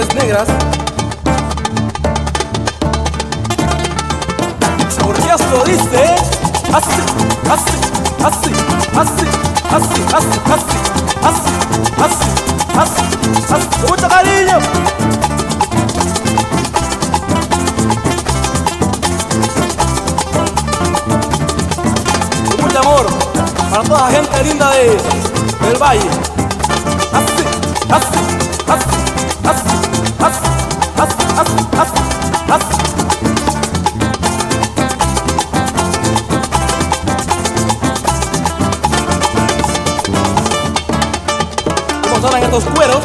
Ovejas Negras. Porque esto dice así, así, así, así, así, así, así, así, así, así, así. Con mucho cariño. Con mucho amor para toda la gente linda del valle. Así, así, así, así, así, así, así, así, así. ¿Cómo suenan estos cueros?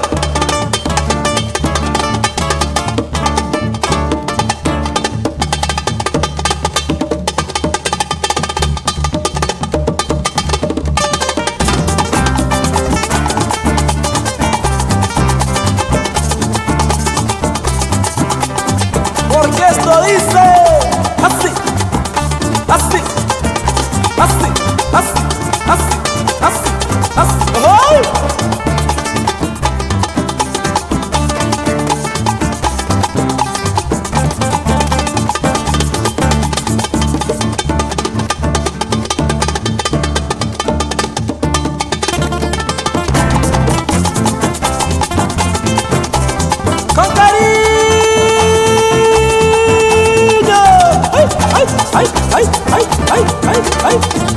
Porque esto dice así, así, así, así, así, así, así. ¡Oh! ¡Con cariño! ¡Ay, ay, ay, ay, ay, ay!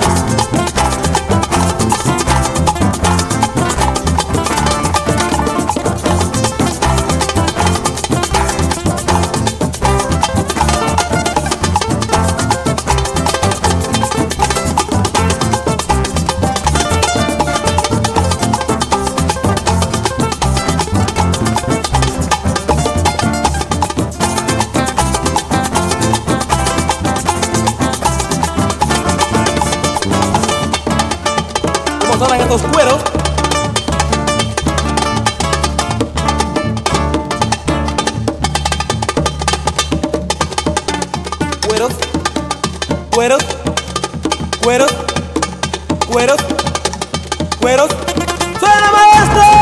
¿Cómo suenan estos cueros? Cueros, cueros, cueros, cueros, cueros. ¡Suena, maestro!